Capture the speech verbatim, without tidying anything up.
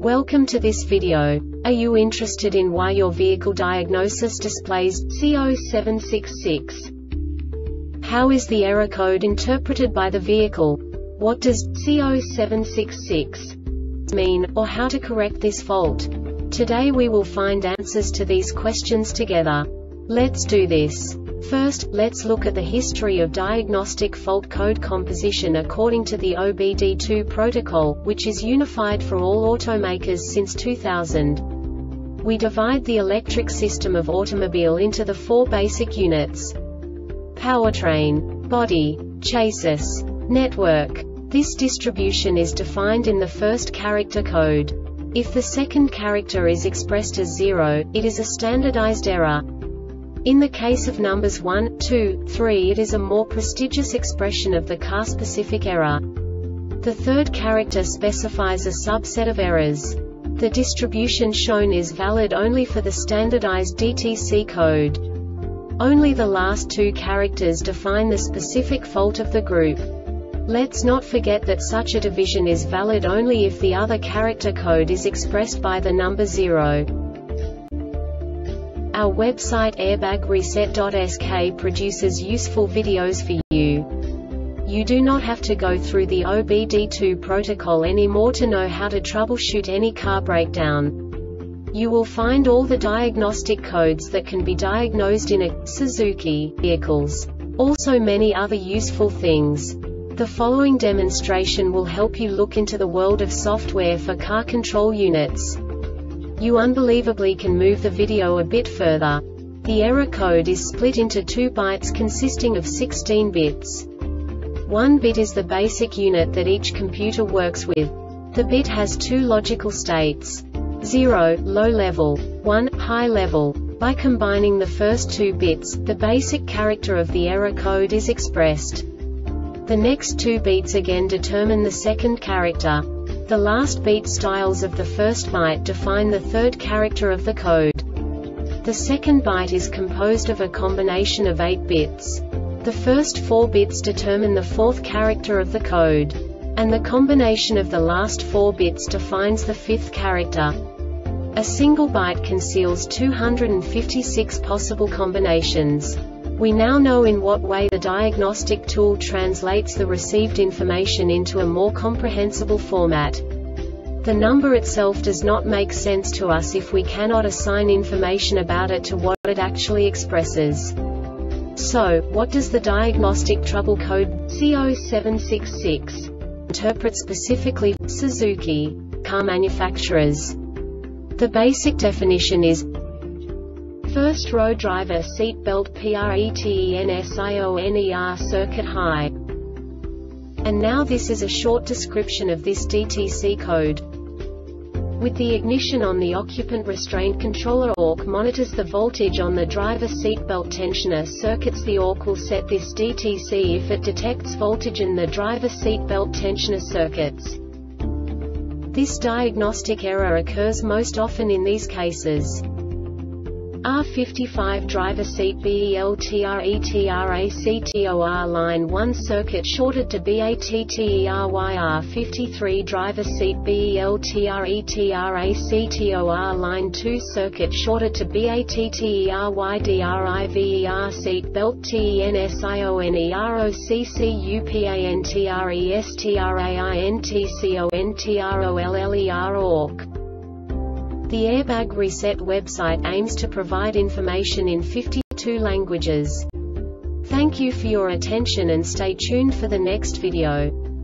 Welcome to this video. Are you interested in why your vehicle diagnosis displays C zero seven six six? How is the error code interpreted by the vehicle? What does C zero seven six six mean, or how to correct this fault? Today we will find answers to these questions together. Let's do this. First, let's look at the history of diagnostic fault code composition according to the O B D two protocol, which is unified for all automakers since two thousand. We divide the electric system of automobile into the four basic units: powertrain, body, chassis, network. This distribution is defined in the first character code. If the second character is expressed as zero, it is a standardized error. In the case of numbers one, two, three, it is a more prestigious expression of the car-specific error. The third character specifies a subset of errors. The distribution shown is valid only for the standardized D T C code. Only the last two characters define the specific fault of the group. Let's not forget that such a division is valid only if the other character code is expressed by the number zero. Our website airbag reset dot S K produces useful videos for you. You do not have to go through the O B D two protocol anymore to know how to troubleshoot any car breakdown. You will find all the diagnostic codes that can be diagnosed in a Suzuki vehicles. Also many other useful things. The following demonstration will help you look into the world of software for car control units. You unbelievably can move the video a bit further. The error code is split into two bytes consisting of sixteen bits. One bit is the basic unit that each computer works with. The bit has two logical states: zero, low level, one, high level. By combining the first two bits, the basic character of the error code is expressed. The next two bits again determine the second character. The last beat styles of the first byte define the third character of the code. The second byte is composed of a combination of eight bits. The first four bits determine the fourth character of the code. And the combination of the last four bits defines the fifth character. A single byte conceals two hundred fifty-six possible combinations. We now know in what way the diagnostic tool translates the received information into a more comprehensible format. The number itself does not make sense to us if we cannot assign information about it to what it actually expresses. So, what does the diagnostic trouble code C zero seven six six interpret specifically for Suzuki car manufacturers? The basic definition is: first row driver seat belt pretensioner circuit high. And now this is a short description of this D T C code. With the ignition on, the occupant restraint controller A U C monitors the voltage on the driver seat belt tensioner circuits. The A U C will set this D T C if it detects voltage in the driver seat belt tensioner circuits. This diagnostic error occurs most often in these cases: R fifty-five driver seat beltractor line one circuit shorted to battery. R fifty-three driver seat beltractor line two circuit shorted to battery. Driver seat belt tensioner. The Airbag Reset website aims to provide information in fifty-two languages. Thank you for your attention and stay tuned for the next video.